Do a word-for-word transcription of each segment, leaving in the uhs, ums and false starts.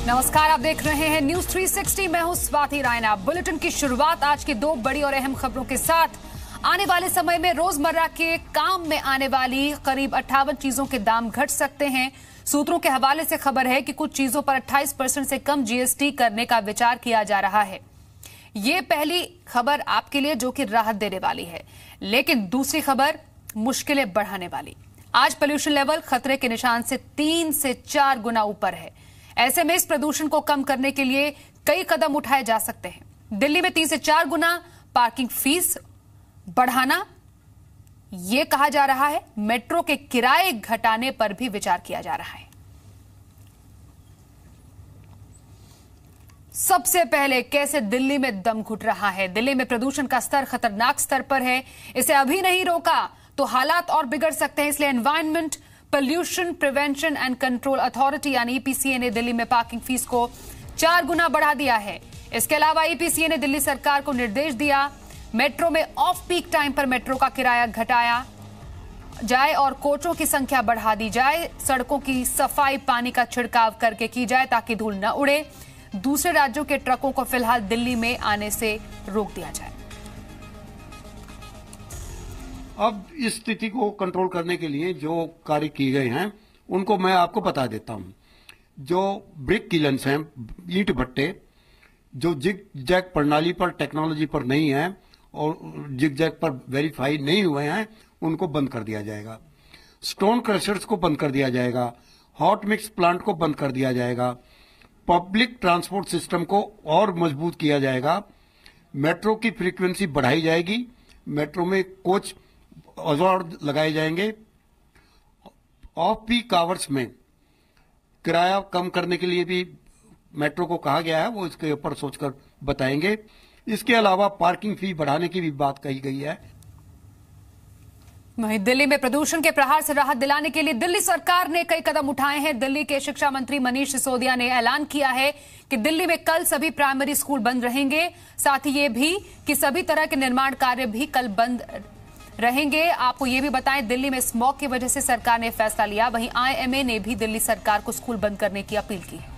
नमस्कार, आप देख रहे हैं न्यूज तीन सौ साठ। मैं हूं स्वाति रायना। बुलेटिन की शुरुआत आज की दो बड़ी और अहम खबरों के साथ। आने वाले समय में रोजमर्रा के काम में आने वाली करीब अट्ठावन चीजों के दाम घट सकते हैं। सूत्रों के हवाले से खबर है कि कुछ चीजों पर अट्ठाईस परसेंट से कम जीएसटी करने का विचार किया जा रहा है। ये पहली खबर आपके लिए जो कि राहत देने वाली है, लेकिन दूसरी खबर मुश्किलें बढ़ाने वाली। आज पोल्यूशन लेवल खतरे के निशान से तीन से चार गुना ऊपर है। ऐसे में इस प्रदूषण को कम करने के लिए कई कदम उठाए जा सकते हैं। दिल्ली में तीन से चार गुना पार्किंग फीस बढ़ाना, यह कहा जा रहा है। मेट्रो के किराए घटाने पर भी विचार किया जा रहा है। सबसे पहले कैसे दिल्ली में दम घुट रहा है। दिल्ली में प्रदूषण का स्तर खतरनाक स्तर पर है। इसे अभी नहीं रोका तो हालात और बिगड़ सकते हैं। इसलिए environment pollution prevention and control authority यानी ईपीसीए ने दिल्ली में पार्किंग फीस को चार गुना बढ़ा दिया है। इसके अलावा ईपीसीए ने दिल्ली सरकार को निर्देश दिया मेट्रो में ऑफ पीक टाइम पर मेट्रो का किराया घटाया जाए और कोचों की संख्या बढ़ा दी जाए। सड़कों की सफाई पानी का छिड़काव करके की जाए ताकि धूल न उड़े। दूसरे राज्यों के ट्रकों को फिलहाल दिल्ली में आने से रोक दिया जाए। अब इस स्थिति को कंट्रोल करने के लिए जो कार्य किए गए हैं उनको मैं आपको बता देता हूं। जो ब्रिक किलन्स हैं, ईंट भट्टे, जो जिग जैग प्रणाली पर टेक्नोलॉजी पर नहीं है और जिग जैग पर वेरीफाई नहीं हुए हैं, उनको बंद कर दिया जाएगा। स्टोन क्रशर्स को बंद कर दिया जाएगा। हॉट मिक्स प्लांट को बंद कर दिया जाएगा। पब्लिक ट्रांसपोर्ट सिस्टम को और मजबूत किया जाएगा। मेट्रो की फ्रीक्वेंसी बढ़ाई जाएगी। मेट्रो में कोच अवार्ड लगाए जाएंगे। ऑफ पीक आवर्स में किराया कम करने के लिए भी मेट्रो को कहा गया है, वो इसके ऊपर सोचकर बताएंगे। इसके अलावा पार्किंग फी बढ़ाने की भी बात कही गई है। वहीं दिल्ली में प्रदूषण के प्रहार से राहत दिलाने के लिए दिल्ली सरकार ने कई कदम उठाए हैं। दिल्ली के शिक्षा मंत्री मनीष सिसोदिया ने ऐलान किया है कि दिल्ली में कल सभी प्राइमरी स्कूल बंद रहेंगे। साथ ही ये भी कि सभी तरह के निर्माण कार्य भी कल बंद रहेंगे। आपको ये भी बताएं, दिल्ली में स्मॉग की वजह से सरकार ने फैसला लिया। वहीं आईएमए ने भी दिल्ली सरकार को स्कूल बंद करने की अपील की है।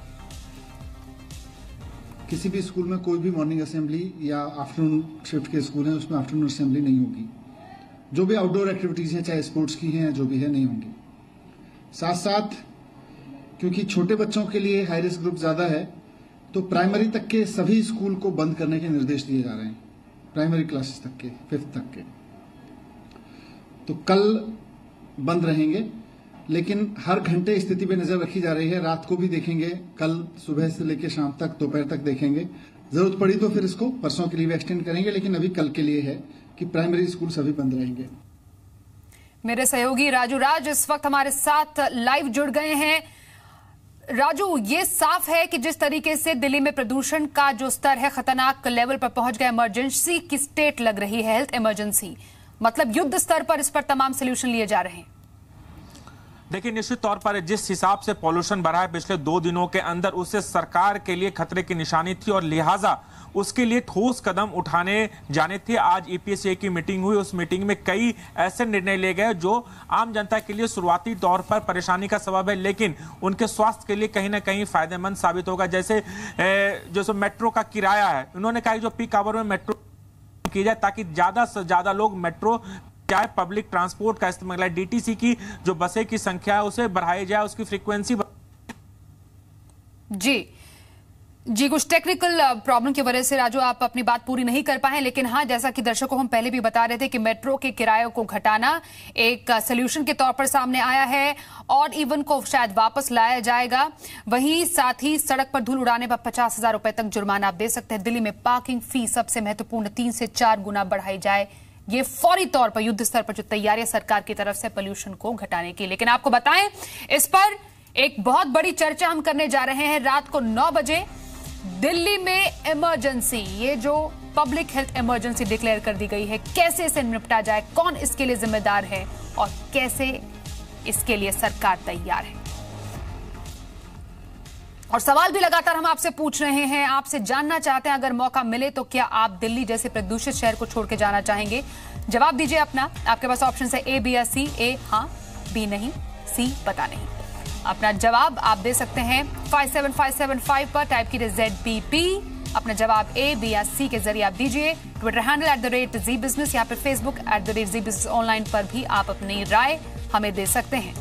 किसी भी स्कूल में कोई भी मॉर्निंग असेंबली या आफ्टरनून शिफ्ट के स्कूल हैं, उसमें आफ्टरनून असेंबली नहीं होगी। जो भी आउटडोर एक्टिविटीज हैं, चाहे स्पोर्ट्स की हैं, जो भी है, नहीं होंगी। साथ साथ क्योंकि छोटे बच्चों के लिए हाई रिस्क ग्रुप ज्यादा है, तो प्राइमरी तक के सभी स्कूल को बंद करने के निर्देश दिए जा रहे हैं। प्राइमरी क्लासेस तक के, फिफ्थ तक के तो कल बंद रहेंगे, लेकिन हर घंटे स्थिति पे नजर रखी जा रही है। रात को भी देखेंगे, कल सुबह से लेकर शाम तक, दोपहर तक देखेंगे। जरूरत पड़ी तो फिर इसको परसों के लिए भी एक्सटेंड करेंगे, लेकिन अभी कल के लिए है कि प्राइमरी स्कूल सभी बंद रहेंगे। मेरे सहयोगी राजू राज इस वक्त हमारे साथ लाइव जुड़ गए हैं। राजू, ये साफ है कि जिस तरीके से दिल्ली में प्रदूषण का जो स्तर है खतरनाक लेवल पर पहुंच गया, इमरजेंसी की स्टेट लग रही है, हेल्थ इमरजेंसी, मतलब युद्ध स्तर पर इस पर तमाम सॉल्यूशन लिए जा रहे हैं। देखिए, निश्चित तौर पर जिस हिसाब से पॉल्यूशन बढ़ा है पिछले दो दिनों के अंदर, उससे सरकार के लिए खतरे की निशानी थी और लिहाजा उसके लिए ठोस कदम उठाने जाने थे। आज ईपीसीए की मीटिंग हुई। उस मीटिंग में कई ऐसे निर्णय लिए गए जो आम जनता के लिए शुरुआती तौर पर परेशानी का सबब है, लेकिन उनके स्वास्थ्य के लिए कहीं ना कहीं फायदेमंद साबित होगा। जैसे जो मेट्रो का किराया है, उन्होंने कहा जो पीक आवर में मेट्रो की जाए ताकि ज्यादा से ज्यादा लोग मेट्रो चाहे पब्लिक ट्रांसपोर्ट का इस्तेमाल, डीटीसी की जो बसें की संख्या है उसे बढ़ाई जाए, उसकी फ्रीक्वेंसी। जी जी कुछ टेक्निकल प्रॉब्लम की वजह से राजू आप अपनी बात पूरी नहीं कर पाए, लेकिन हाँ, जैसा कि दर्शकों को हम पहले भी बता रहे थे कि मेट्रो के किरायों को घटाना एक सोल्यूशन के तौर पर सामने आया है और इवन को शायद वापस लाया जाएगा। वहीं साथ ही सड़क पर धूल उड़ाने पर पचास हजार रुपए तक जुर्माना आप दे सकते हैं। दिल्ली में पार्किंग फीस सबसे महत्वपूर्ण, तीन से चार गुना बढ़ाई जाए। ये फौरी तौर पर युद्ध स्तर पर जो तैयारियां सरकार की तरफ से पोल्यूशन को घटाने की। लेकिन आपको बताएं, इस पर एक बहुत बड़ी चर्चा हम करने जा रहे हैं। रात को नौ बजे दिल्ली में इमरजेंसी, ये जो पब्लिक हेल्थ इमरजेंसी डिक्लेयर कर दी गई है, कैसे इसे निपटा जाए, कौन इसके लिए जिम्मेदार है और कैसे इसके लिए सरकार तैयार है। और सवाल भी लगातार हम आपसे पूछ रहे हैं, आपसे जानना चाहते हैं, अगर मौका मिले तो क्या आप दिल्ली जैसे प्रदूषित शहर को छोड़ के जाना चाहेंगे? जवाब दीजिए अपना। आपके पास ऑप्शन है ए, बी या सी। ए हाँ, बी नहीं, सी पता नहीं। अपना जवाब आप दे सकते हैं five seven five seven five पर, टाइप कीजिए जेड पी पी। अपना जवाब ए, बी या सी के जरिए आप दीजिए। Twitter handle at the rate G business, यहाँ पे Facebook at the rate G business online पर भी आप अपनी राय हमें दे सकते हैं।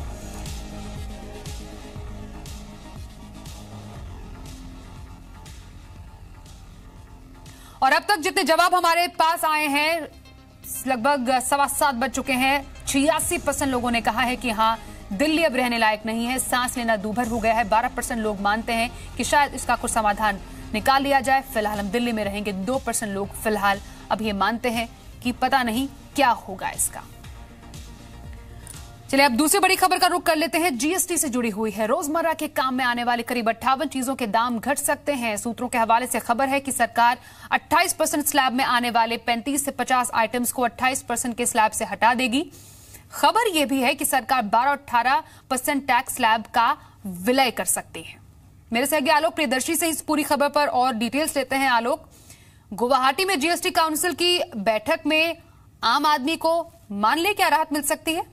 और अब तक जितने जवाब हमारे पास आए हैं, लगभग सवा सात बज चुके हैं। छियासी परसेंट लोगों ने कहा है कि हाँ, दिल्ली अब रहने लायक नहीं है, सांस लेना दूभर हो गया है। बारह परसेंट लोग मानते हैं कि शायद इसका कुछ समाधान निकाल लिया जाए, फिलहाल हम दिल्ली में रहेंगे। दो परसेंट लोग फिलहाल अब ये मानते हैं कि पता नहीं क्या होगा इसका। चलिए अब दूसरी बड़ी खबर का रुख कर लेते हैं। जीएसटी से जुड़ी हुई है। रोजमर्रा के काम में आने वाले करीब अट्ठावन चीजों के दाम घट सकते हैं। सूत्रों के हवाले से खबर है कि सरकार अट्ठाईस परसेंट स्लैब में आने वाले पैंतीस से पचास आइटम्स को अट्ठाईस परसेंट के स्लैब से हटा देगी। खबर यह भी है कि सरकार बारह अठारह परसेंट टैक्स स्लैब का विलय कर सकती है। मेरे सहयोगी आलोक प्रियदर्शी से इस पूरी खबर पर और डिटेल्स लेते हैं। आलोक, गुवाहाटी में जीएसटी काउंसिल की बैठक में आम आदमी को मान ले क्या राहत मिल सकती है?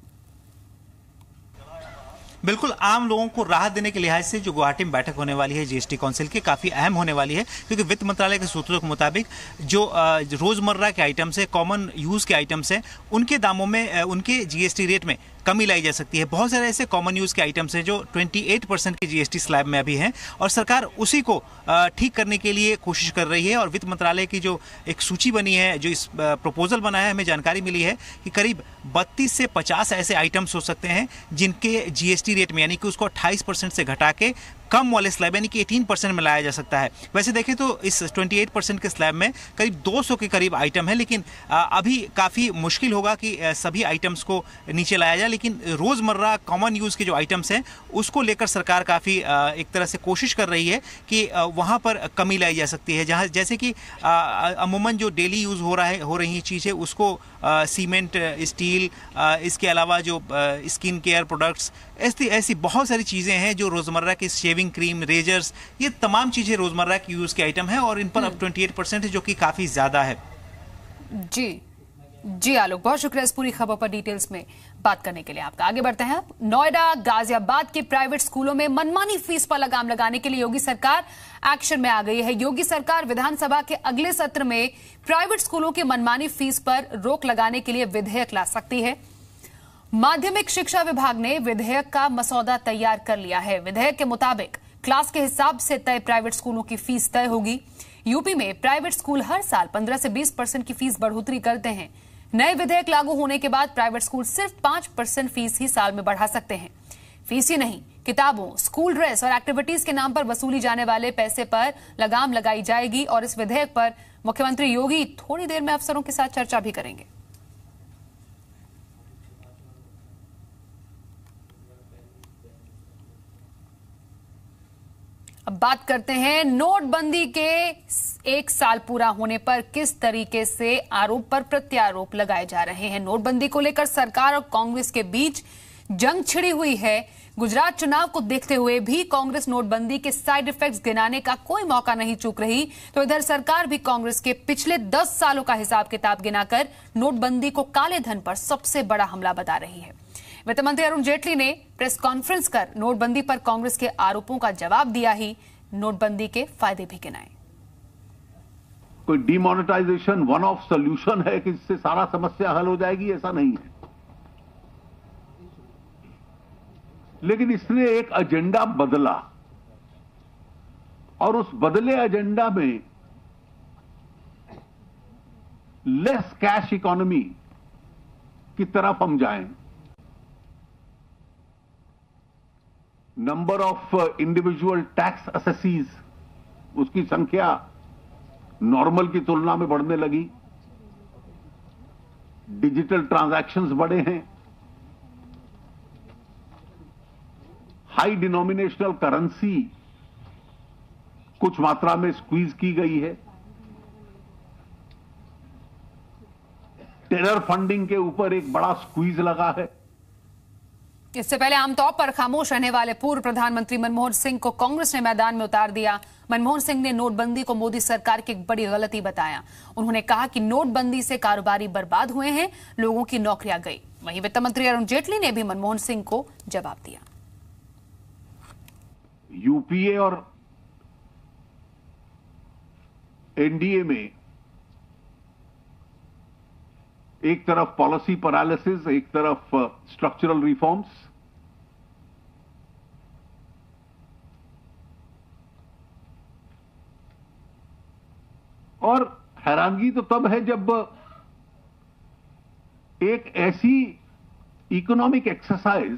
बिल्कुल, आम लोगों को राहत देने के लिहाज से जो गुवाहाटी में बैठक होने वाली है जीएसटी काउंसिल की, काफी अहम होने वाली है, क्योंकि वित्त मंत्रालय के सूत्रों के मुताबिक जो रोजमर्रा के आइटम्स है, कॉमन यूज के आइटम्स हैं, उनके दामों में, उनके जीएसटी रेट में कमी लाई जा सकती है। बहुत सारे ऐसे कॉमन यूज के आइटम्स हैं जो अट्ठाईस परसेंट के जीएसटी स्लैब में अभी हैं, और सरकार उसी को ठीक करने के लिए कोशिश कर रही है। और वित्त मंत्रालय की जो एक सूची बनी है, जो इस प्रपोजल बना है, हमें जानकारी मिली है कि करीब बत्तीस से पचास ऐसे आइटम्स हो सकते हैं जिनके जीएसटी रेट में, यानी कि उसको अट्ठाईस परसेंट से घटा के कम वाले स्लैब यानी कि अठारह परसेंट में लाया जा सकता है। वैसे देखें तो इस अट्ठाईस परसेंट के स्लैब में करीब दो सौ के करीब आइटम है, लेकिन अभी काफ़ी मुश्किल होगा कि सभी आइटम्स को नीचे लाया जाए। लेकिन रोज़मर्रा कॉमन यूज़ के जो आइटम्स हैं उसको लेकर सरकार काफ़ी एक तरह से कोशिश कर रही है कि वहाँ पर कमी लाई जा सकती है। जहाँ जैसे कि अमूमन जो डेली यूज़ हो रहा है हो रही चीज़ें, उसको सीमेंट, स्टील, इसके अलावा जो स्किन केयर प्रोडक्ट्स, ऐसी ऐसी बहुत सारी चीज़ें हैं जो रोज़मर्रा की शेविंग क्रीम, रेजर्स, ये तमाम चीज़ें रोज़मर्रा की यूज़ के आइटम हैं, और इन पर अब अट्ठाईस परसेंट है, जो कि काफ़ी ज़्यादा है। जी जी आलोक, बहुत शुक्रिया इस पूरी खबर पर डिटेल्स में बात करने के लिए आपका। आगे बढ़ते हैं। नोएडा, गाजियाबाद के प्राइवेट स्कूलों में मनमानी फीस पर लगाम लगाने के लिए योगी सरकार एक्शन में आ गई है। योगी सरकार विधानसभा के अगले सत्र में प्राइवेट स्कूलों की मनमानी फीस पर रोक लगाने के लिए विधेयक ला सकती है। माध्यमिक शिक्षा विभाग ने विधेयक का मसौदा तैयार कर लिया है। विधेयक के मुताबिक क्लास के हिसाब से तय प्राइवेट स्कूलों की फीस तय होगी। यूपी में प्राइवेट स्कूल हर साल पंद्रह से बीस परसेंट की फीस बढ़ोतरी करते हैं। नए विधेयक लागू होने के बाद प्राइवेट स्कूल सिर्फ पांच परसेंट फीस ही साल में बढ़ा सकते हैं। फीस ही नहीं, किताबों, स्कूल ड्रेस और एक्टिविटीज के नाम पर वसूली जाने वाले पैसे पर लगाम लगाई जाएगी। और इस विधेयक पर मुख्यमंत्री योगी थोड़ी देर में अफसरों के साथ चर्चा भी करेंगे। अब बात करते हैं नोटबंदी के एक साल पूरा होने पर किस तरीके से आरोप पर प्रत्यारोप लगाए जा रहे हैं। नोटबंदी को लेकर सरकार और कांग्रेस के बीच जंग छिड़ी हुई है। गुजरात चुनाव को देखते हुए भी कांग्रेस नोटबंदी के साइड इफेक्ट्स गिनाने का कोई मौका नहीं चूक रही, तो इधर सरकार भी कांग्रेस के पिछले दस सालों का हिसाब किताब गिनाकर नोटबंदी को काले धन पर सबसे बड़ा हमला बता रही है। वित्त मंत्री अरुण जेटली ने प्रेस कॉन्फ्रेंस कर नोटबंदी पर कांग्रेस के आरोपों का जवाब दिया ही नोटबंदी के फायदे भी गिनाए। कोई डिमोनेटाइजेशन वन ऑफ सोल्यूशन है कि इससे सारा समस्या हल हो जाएगी, ऐसा नहीं है। लेकिन इसने एक एजेंडा बदला, और उस बदले एजेंडा में लेस कैश इकोनॉमी की तरफ हम जाएं। Number of individual tax assessees, उसकी संख्या नॉर्मल की तुलना में बढ़ने लगी। डिजिटल ट्रांजैक्शंस बढ़े हैं। हाई डिनोमिनेशनल करेंसी कुछ मात्रा में स्क्वीज की गई है। टेरर फंडिंग के ऊपर एक बड़ा स्क्वीज लगा है। इससे पहले आमतौर पर खामोश रहने वाले पूर्व प्रधानमंत्री मनमोहन सिंह को कांग्रेस ने मैदान में उतार दिया। मनमोहन सिंह ने नोटबंदी को मोदी सरकार की एक बड़ी गलती बताया। उन्होंने कहा कि नोटबंदी से कारोबारी बर्बाद हुए हैं, लोगों की नौकरियां गई। वहीं वित्त मंत्री अरुण जेटली ने भी मनमोहन सिंह को जवाब दिया। यूपीए और एनडीए में एक तरफ पॉलिसी पैरालिसिस, एक तरफ स्ट्रक्चरल रिफॉर्म्स, और हैरानगी तो तब है जब एक ऐसी इकोनॉमिक एक्सरसाइज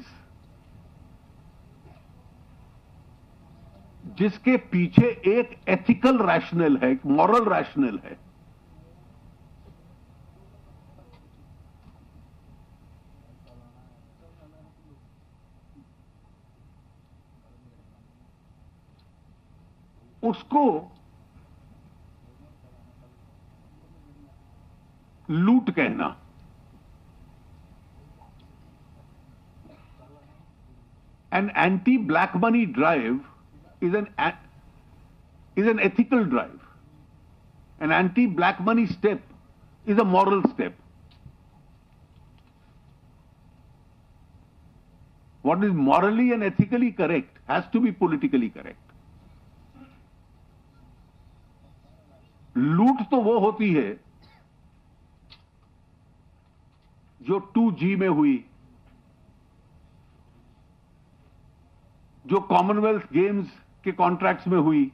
जिसके पीछे एक एथिकल रैशनल है, एक मॉरल रैशनल है, उसको लूट कहना, an anti-black money drive is an is an ethical drive. An anti-black money step is a moral step. What is morally and ethically correct has to be politically correct. लूट तो वो होती है जो टू जी में हुई, जो कॉमनवेल्थ गेम्स के कॉन्ट्रैक्ट्स में हुई,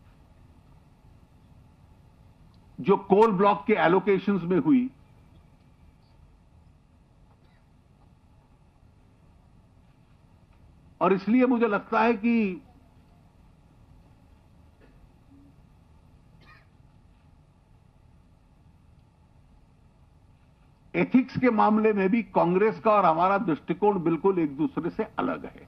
जो कोल ब्लॉक के एलोकेशंस में हुई, और इसलिए मुझे लगता है कि एथिक्स के मामले में भी कांग्रेस का और हमारा दृष्टिकोण बिल्कुल एक दूसरे से अलग है।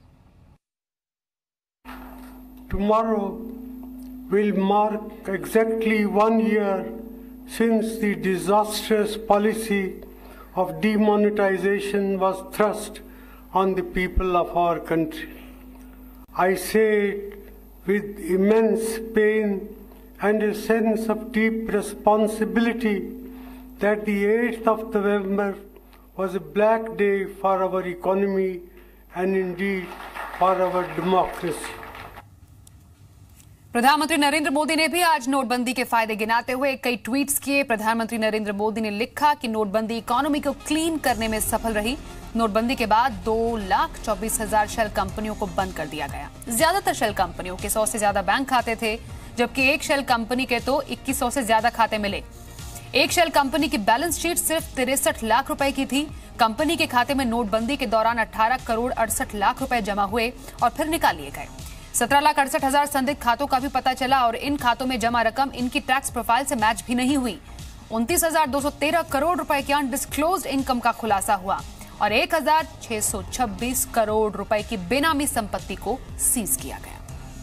Tomorrow will mark exactly one year since the disastrous policy of demonetization was thrust on the people of our country. I say it with immense pain and a sense of deep responsibility that the eighth of November was a black day for our economy and indeed for our democracy. प्रधानमंत्री नरेंद्र मोदी ने भी आज नोटबंदी के फायदे गिनाते हुए कई ट्वीट्स किए। प्रधानमंत्री नरेंद्र मोदी ने लिखा कि नोटबंदी इकोनॉमी को क्लीन करने में सफल रही। नोटबंदी के बाद दो लाख चौबीस हजार शेल कंपनियों को बंद कर दिया गया। ज्यादातर शेल कंपनियों के सौ से ज्यादा बैंक खाते थे, जबकि एक शेल कंपनी के तो इक्कीस सौ से ज्यादा खाते मिले। एक शेल कंपनी की बैलेंस शीट सिर्फ तिरसठ लाख रुपए की थी। कंपनी के खाते में नोटबंदी के दौरान अठारह करोड़ अड़सठ लाख रुपए जमा हुए और फिर निकाल लिए गए। सत्रह लाख अड़सठ हजार संदिग्ध खातों का भी पता चला और इन खातों में जमा रकम इनकी टैक्स प्रोफाइल से मैच भी नहीं हुई। उनतीस हजार दो सौ तेरह करोड़ रुपए की अनडिस्क्लोज्ड इनकम का खुलासा हुआ और एक हजार छह सौ छब्बीस करोड़ रुपए की बेनामी संपत्ति को सीज किया गया।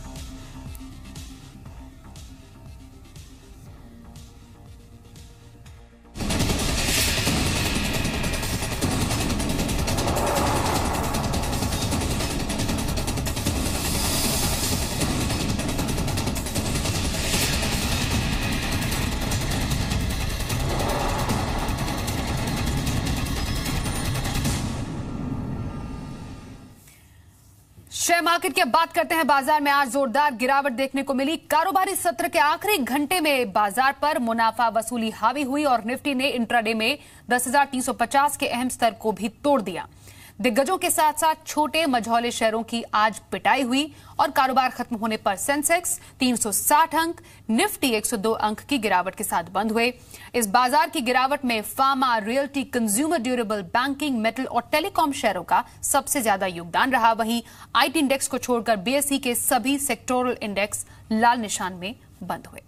शेयर मार्केट की अब बात करते हैं। बाजार में आज जोरदार गिरावट देखने को मिली। कारोबारी सत्र के आखिरी घंटे में बाजार पर मुनाफा वसूली हावी हुई और निफ्टी ने इंट्राडे में दस हजार तीन सौ पचास के अहम स्तर को भी तोड़ दिया। दिग्गजों के साथ साथ छोटे मझौले शेयरों की आज पिटाई हुई और कारोबार खत्म होने पर सेंसेक्स तीन सौ साठ अंक, निफ्टी एक सौ दो अंक की गिरावट के साथ बंद हुए। इस बाजार की गिरावट में pharma, realty, consumer durable, banking, metal और टेलीकॉम शेयरों का सबसे ज्यादा योगदान रहा। वहीं आईटी इंडेक्स को छोड़कर बीएसई के सभी सेक्टोरल इंडेक्स लाल निशान में बंद हुए।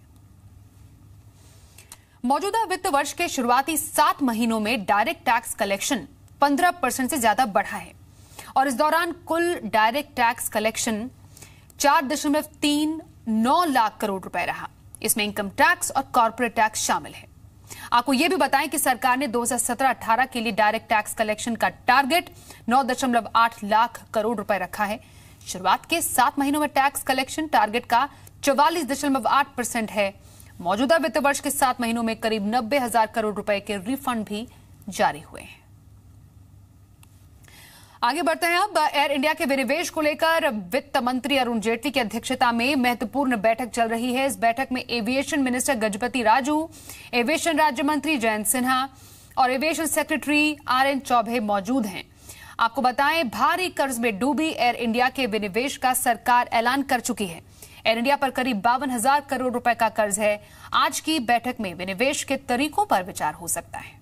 मौजूदा वित्त वर्ष के शुरुआती सात महीनों में डायरेक्ट टैक्स कलेक्शन पंद्रह परसेंट से ज्यादा बढ़ा है और इस दौरान कुल डायरेक्ट टैक्स कलेक्शन चार दशमलव तीन नौ लाख करोड़ रुपए रहा। इसमें इनकम टैक्स और कॉर्पोरेट टैक्स शामिल है। आपको यह भी बताएं कि सरकार ने दो हज़ार सत्रह अठारह के लिए डायरेक्ट टैक्स कलेक्शन का टारगेट नौ दशमलव आठ लाख करोड़ रुपए रखा है। शुरुआत के सात महीनों में टैक्स कलेक्शन टारगेट का चौवालीस दशमलव आठ परसेंट है। मौजूदा वित्त वर्ष के सात महीनों में करीब नब्बे हजार करोड़ रुपए के रिफंड भी जारी हुए हैं। आगे बढ़ते हैं। अब एयर इंडिया के विनिवेश को लेकर वित्त मंत्री अरुण जेटली की अध्यक्षता में महत्वपूर्ण बैठक चल रही है। इस बैठक में aviation minister Gajapathi Raju, aviation राज्य मंत्री जयंत सिन्हा और aviation secretary R N Choubey मौजूद हैं। आपको बताएं, भारी कर्ज में डूबी एयर इंडिया के विनिवेश का सरकार ऐलान कर चुकी है। एयर इंडिया पर करीब बावन हजार करोड़ रुपए का कर्ज है। आज की बैठक में विनिवेश के तरीकों पर विचार हो सकता है।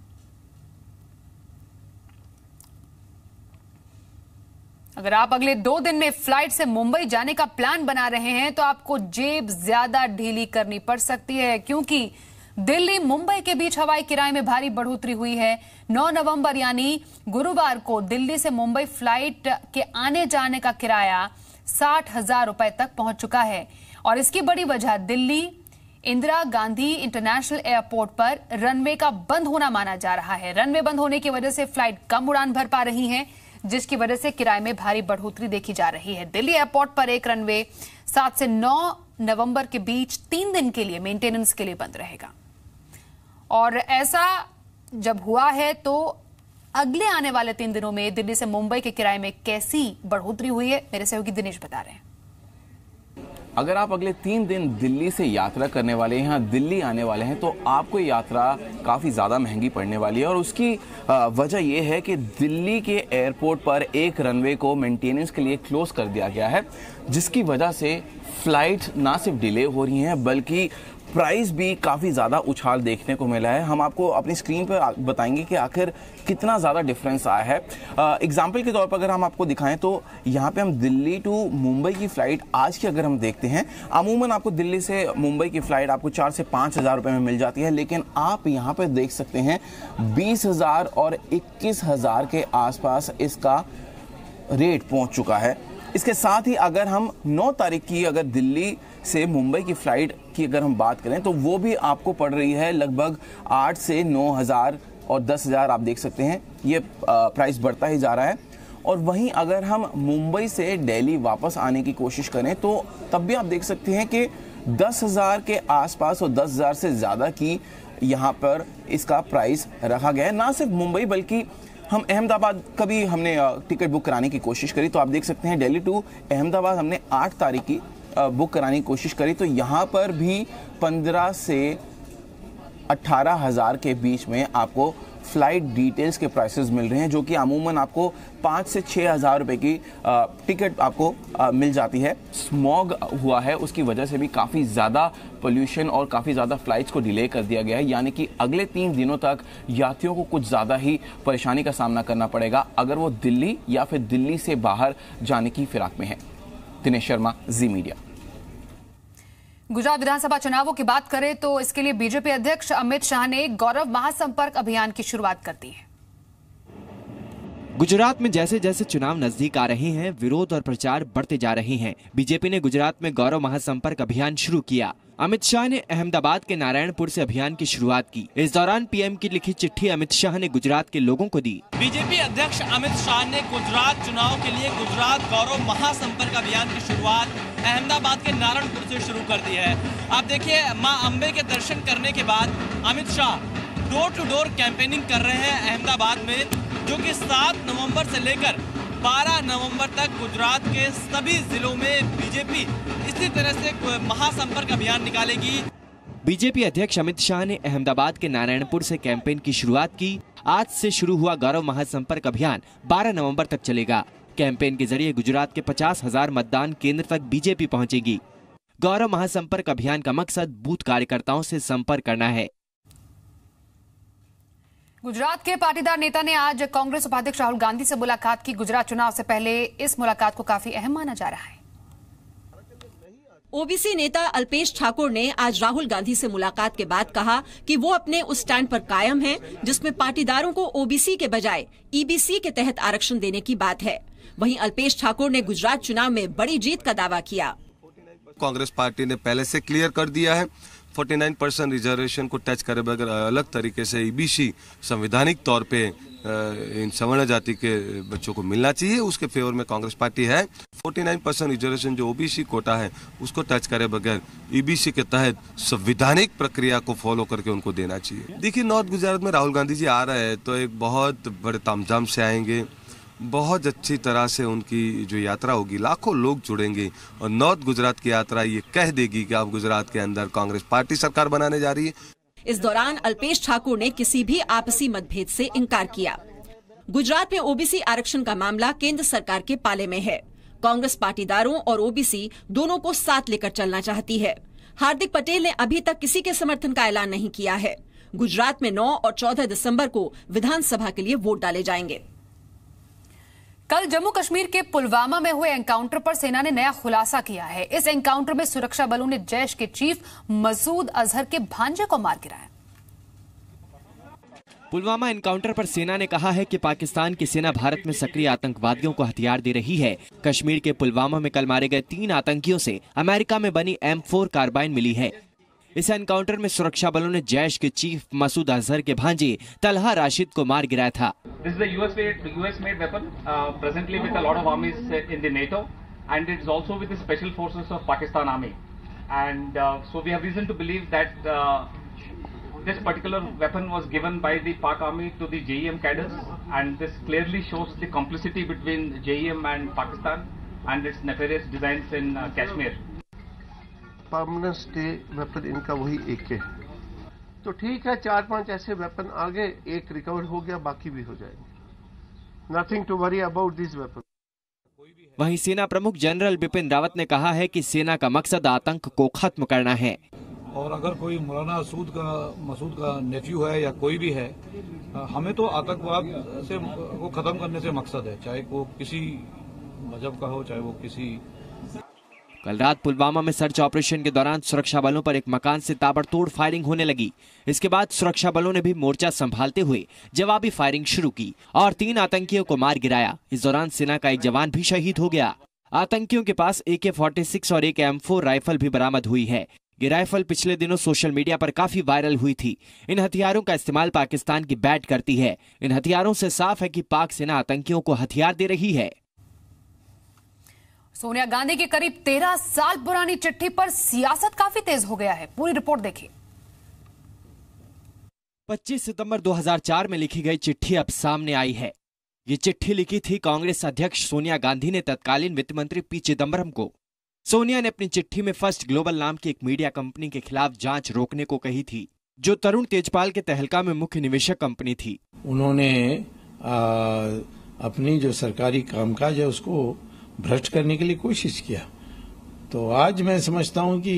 अगर आप अगले दो दिन में फ्लाइट से मुंबई जाने का प्लान बना रहे हैं तो आपको जेब ज्यादा ढीली करनी पड़ सकती है, क्योंकि दिल्ली मुंबई के बीच हवाई किराए में भारी बढ़ोतरी हुई है। नौ नवंबर यानी गुरुवार को दिल्ली से मुंबई फ्लाइट के आने जाने का किराया साठ हजार रुपए तक पहुंच चुका है और इसकी बड़ी वजह दिल्ली इंदिरा गांधी इंटरनेशनल एयरपोर्ट पर रनवे का बंद होना माना जा रहा है। रनवे बंद होने की वजह से फ्लाइट कम उड़ान भर पा रही है, जिसकी वजह से किराए में भारी बढ़ोतरी देखी जा रही है। दिल्ली एयरपोर्ट पर एक रनवे सात से नौ नवंबर के बीच तीन दिन के लिए मेंटेनेंस के लिए बंद रहेगा और ऐसा जब हुआ है तो अगले आने वाले तीन दिनों में दिल्ली से मुंबई के किराए में कैसी बढ़ोतरी हुई है, मेरे सहयोगी दिनेश बता रहे हैं। अगर आप अगले तीन दिन दिल्ली से यात्रा करने वाले हैं, यहाँ दिल्ली आने वाले हैं, तो आपको यात्रा काफ़ी ज़्यादा महंगी पड़ने वाली है और उसकी वजह यह है कि दिल्ली के एयरपोर्ट पर एक रनवे को मेंटेनेंस के लिए क्लोज कर दिया गया है, जिसकी वजह से फ्लाइट ना सिर्फ डिले हो रही हैं बल्कि प्राइस भी काफ़ी ज़्यादा उछाल देखने को मिला है। हम आपको अपनी स्क्रीन पर बताएंगे कि आखिर कितना ज़्यादा डिफरेंस आया है। एग्जाम्पल के तौर पर अगर हम आपको दिखाएं तो यहाँ पे हम दिल्ली टू मुंबई की फ़्लाइट आज की अगर हम देखते हैं, अमूमन आपको दिल्ली से मुंबई की फ़्लाइट आपको चार से पाँच हज़ार रुपये में मिल जाती है, लेकिन आप यहाँ पर देख सकते हैं बीस हज़ार और इक्कीस हज़ार के आसपास इसका रेट पहुँच चुका है। इसके साथ ही अगर हम नौ तारीख की अगर दिल्ली से मुंबई की फ़्लाइट की अगर हम बात करें तो वो भी आपको पड़ रही है लगभग आठ से नौ हज़ार और दस हज़ार। आप देख सकते हैं ये प्राइस बढ़ता ही जा रहा है। और वहीं अगर हम मुंबई से दिल्ली वापस आने की कोशिश करें तो तब भी आप देख सकते हैं कि दस हज़ार के आसपास और दस हज़ार से ज़्यादा की यहाँ पर इसका प्राइस रखा गया है। ना सिर्फ मुंबई बल्कि हम अहमदाबाद का भी हमने टिकट बुक कराने की कोशिश करी तो आप देख सकते हैं दिल्ली टू अहमदाबाद हमने आठ तारीख की बुक कराने की कोशिश करी तो यहाँ पर भी पंद्रह से अठारह हज़ार के बीच में आपको फ्लाइट डिटेल्स के प्राइसेस मिल रहे हैं, जो कि अमूमन आपको पाँच से छः हज़ार रुपये की टिकट आपको आ, मिल जाती है। स्मॉग हुआ है, उसकी वजह से भी काफ़ी ज़्यादा पोल्यूशन और काफ़ी ज़्यादा फ़्लाइट्स को डिले कर दिया गया है, यानी कि अगले तीन दिनों तक यात्रियों को कुछ ज़्यादा ही परेशानी का सामना करना पड़ेगा अगर वो दिल्ली या फिर दिल्ली से बाहर जाने की फिराक में है। दिनेश शर्मा, जी मीडिया। गुजरात विधानसभा चुनावों की बात करें तो इसके लिए बीजेपी अध्यक्ष अमित शाह ने गौरव महासंपर्क अभियान की शुरुआत कर दी है। गुजरात में जैसे जैसे चुनाव नजदीक आ रहे हैं, विरोध और प्रचार बढ़ते जा रहे हैं। बीजेपी ने गुजरात में गौरव महासंपर्क अभियान शुरू किया। अमित शाह ने अहमदाबाद के नारायणपुर से अभियान की शुरुआत की। इस दौरान पीएम की लिखी चिट्ठी अमित शाह ने गुजरात के लोगों को दी। बीजेपी अध्यक्ष अमित शाह ने गुजरात चुनाव के लिए गुजरात गौरव महासंपर्क अभियान की शुरुआत अहमदाबाद के नारायणपुर से शुरू कर दी है। आप देखिए, मां अम्बे के दर्शन करने के बाद Amit Shah door to door campaigning कर रहे हैं अहमदाबाद में, जो कि सात नवंबर से लेकर बारह नवंबर तक गुजरात के सभी जिलों में बीजेपी इसी तरह से महासंपर्क अभियान निकालेगी। बीजेपी अध्यक्ष अमित शाह ने अहमदाबाद के नारायणपुर से कैंपेन की शुरुआत की। आज से शुरू हुआ गौरव महासंपर्क अभियान बारह नवंबर तक चलेगा। कैंपेन के जरिए गुजरात के पचास हजार मतदान केंद्र तक बीजेपी पहुंचेगी। गौरव महासंपर्क अभियान का मकसद बूथ कार्यकर्ताओं से संपर्क करना है। गुजरात के पाटीदार नेता ने आज कांग्रेस उपाध्यक्ष राहुल गांधी से मुलाकात की। गुजरात चुनाव से पहले इस मुलाकात को काफी अहम माना जा रहा है। ओबीसी नेता अल्पेश ठाकुर ने आज राहुल गांधी से मुलाकात के बाद कहा कि वो अपने उस स्टैंड पर कायम हैं, जिसमें पाटीदारों को ओबीसी के बजाय ईबीसी के तहत आरक्षण देने की बात है। वहीं अल्पेश ठाकुर ने गुजरात चुनाव में बड़ी जीत का दावा किया। कांग्रेस पार्टी ने पहले से क्लियर कर दिया है, उनचास परसेंट रिजर्वेशन को टच करे बगैर अलग तरीके से ईबीसी संवैधानिक तौर पे इन सवर्ण जाति के बच्चों को मिलना चाहिए, उसके फेवर में कांग्रेस पार्टी है। उनचास परसेंट रिजर्वेशन जो ओबीसी कोटा है उसको टच करे बगैर ईबीसी के तहत संवैधानिक प्रक्रिया को फॉलो करके उनको देना चाहिए। देखिए, नॉर्थ गुजरात में राहुल गांधी जी आ रहे हैं तो एक बहुत बड़े तामझाम से आएंगे बहुत अच्छी तरह से उनकी जो यात्रा होगी, लाखों लोग जुड़ेंगे और नॉर्थ गुजरात की यात्रा ये कह देगी कि अब गुजरात के अंदर कांग्रेस पार्टी सरकार बनाने जा रही है। इस दौरान अल्पेश ठाकुर ने किसी भी आपसी मतभेद से इनकार किया। गुजरात में ओबीसी आरक्षण का मामला केंद्र सरकार के पाले में है। कांग्रेस पाटीदारों और ओबीसी दोनों को साथ लेकर चलना चाहती है। हार्दिक पटेल ने अभी तक किसी के समर्थन का ऐलान नहीं किया है। गुजरात में नौ और चौदह दिसंबर को विधानसभा के लिए वोट डाले जाएंगे। कल जम्मू कश्मीर के पुलवामा में हुए एनकाउंटर पर सेना ने नया खुलासा किया है। इस एनकाउंटर में सुरक्षा बलों ने जैश के चीफ मसूद अजहर के भांजे को मार गिराया। पुलवामा एनकाउंटर पर सेना ने कहा है कि पाकिस्तान की सेना भारत में सक्रिय आतंकवादियों को हथियार दे रही है। कश्मीर के पुलवामा में कल मारे गए तीन आतंकियों से अमेरिका में बनी एम फोर कार्बाइन मिली है। इस एनकाउंटर में सुरक्षा बलों ने जैश के चीफ मसूद अजहर के भांजे तलहा राशिद को मार गिराया था। This is a U S made, U S made weapon, uh, presently with a lot of armies in the NATO, and it's also with the special forces of Pakistan Army. And uh, so we have reason to believe that uh, this particular weapon was given by the Pak Army to the J E M cadres, and this clearly shows the complicity between J E M and Pakistan and its nefarious designs in uh, Kashmir. Permanent stay weapon इनका वही एक है, तो ठीक है, चार पांच ऐसे वेपन आ गए, एक रिकवर हो गया, बाकी भी हो जाएंगे। Nothing to worry about this weapon. वहीं सेना प्रमुख जनरल बिपिन रावत ने कहा है कि सेना का मकसद आतंक को खत्म करना है। और अगर कोई मौलाना मसूद का मसूद का नेफ्यू है या कोई भी है, हमें तो आतंकवाद से को खत्म करने से मकसद है, चाहे वो किसी मजहब का हो, चाहे वो किसी। कल रात पुलवामा में सर्च ऑपरेशन के दौरान सुरक्षा बलों पर एक मकान से ताबड़तोड़ फायरिंग होने लगी। इसके बाद सुरक्षा बलों ने भी मोर्चा संभालते हुए जवाबी फायरिंग शुरू की और तीन आतंकियों को मार गिराया। इस दौरान सेना का एक जवान भी शहीद हो गया। आतंकियों के पास ए के फोर्टी सिक्स और एक एम फोर राइफल भी बरामद हुई है। ये राइफल पिछले दिनों सोशल मीडिया पर काफी वायरल हुई थी। इन हथियारों का इस्तेमाल पाकिस्तान की बैट करती है। इन हथियारों से साफ है कि पाक सेना आतंकियों को हथियार दे रही है। सोनिया गांधी की करीब तेरह साल पुरानी चिट्ठी पर सियासत काफी तेज हो गया है। पूरी रिपोर्ट देखिए। पच्चीस सितंबर दो हज़ार चार में लिखी गई चिट्ठी अब सामने आई है। ये चिट्ठी लिखी थी कांग्रेस अध्यक्ष सोनिया गांधी ने तत्कालीन वित्त मंत्री पी चिदम्बरम को। सोनिया ने अपनी चिट्ठी में फर्स्ट ग्लोबल नाम की एक मीडिया कंपनी के खिलाफ जांच रोकने को कही थी, जो तरुण तेजपाल के तहलका में मुख्य निवेशक कंपनी थी। उन्होंने आ, अपनी जो सरकारी कामकाज है उसको भ्रष्ट करने के लिए कोशिश किया। तो आज मैं समझता हूं कि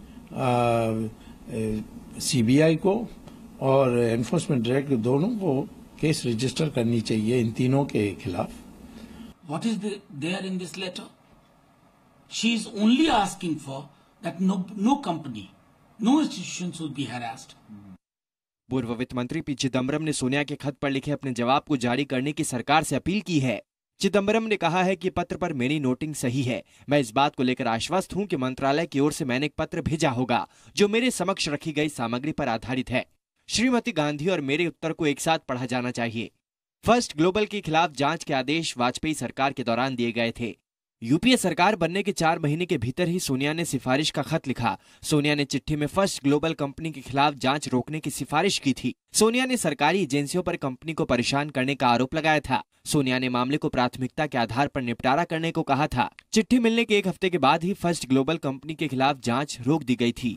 सीबीआई को और एनफोर्समेंट डायरेक्टर दोनों को केस रजिस्टर करनी चाहिए इन तीनों के खिलाफ। What is there in this letter? She is only asking for that no no company, no institution should be harassed. पूर्व वित्त मंत्री पी चिदम्बरम ने सोनिया के खत पर लिखे अपने जवाब को जारी करने की सरकार से अपील की है। चिदम्बरम ने कहा है कि पत्र पर मेरी नोटिंग सही है। मैं इस बात को लेकर आश्वस्त हूं कि मंत्रालय की ओर से मैंने एक पत्र भेजा होगा जो मेरे समक्ष रखी गई सामग्री पर आधारित है। श्रीमती गांधी और मेरे उत्तर को एक साथ पढ़ा जाना चाहिए। फर्स्ट ग्लोबल के खिलाफ जांच के आदेश वाजपेयी सरकार के दौरान दिए गए थे। यूपीए सरकार बनने के चार महीने के भीतर ही सोनिया ने सिफारिश का खत लिखा। सोनिया ने चिट्ठी में फर्स्ट ग्लोबल कंपनी के खिलाफ जांच रोकने की सिफारिश की थी। सोनिया ने सरकारी एजेंसियों पर कंपनी को परेशान करने का आरोप लगाया था। सोनिया ने मामले को प्राथमिकता के आधार पर निपटारा करने को कहा था। चिट्ठी मिलने के एक हफ्ते के बाद ही फर्स्ट ग्लोबल कंपनी के खिलाफ जांच रोक दी गई थी।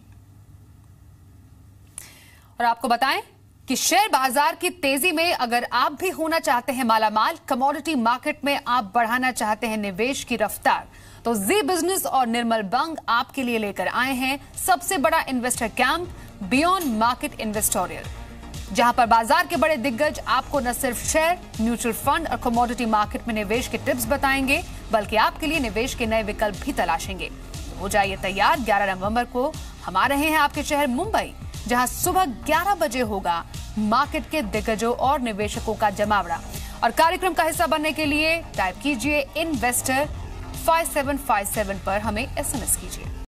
और आपको बताएं कि शेयर बाजार की तेजी में अगर आप भी होना चाहते हैं मालामाल, कमोडिटी मार्केट में आप बढ़ाना चाहते हैं निवेश की रफ्तार, तो जी बिजनेस और निर्मल बंग आपके लिए लेकर आए हैं सबसे बड़ा investor camp beyond market investorial, जहां पर बाजार के बड़े दिग्गज आपको न सिर्फ शेयर, म्यूचुअल फंड और कमोडिटी मार्केट में निवेश के टिप्स बताएंगे, बल्कि आपके लिए निवेश के नए विकल्प भी तलाशेंगे। तो हो जाइए तैयार। ग्यारह नवंबर को हम आ रहे हैं आपके शहर मुंबई, जहां सुबह ग्यारह बजे होगा मार्केट के दिग्गजों और निवेशकों का जमावड़ा। और कार्यक्रम का हिस्सा बनने के लिए टाइप कीजिए investor five seven five seven पर हमें एसएमएस कीजिए।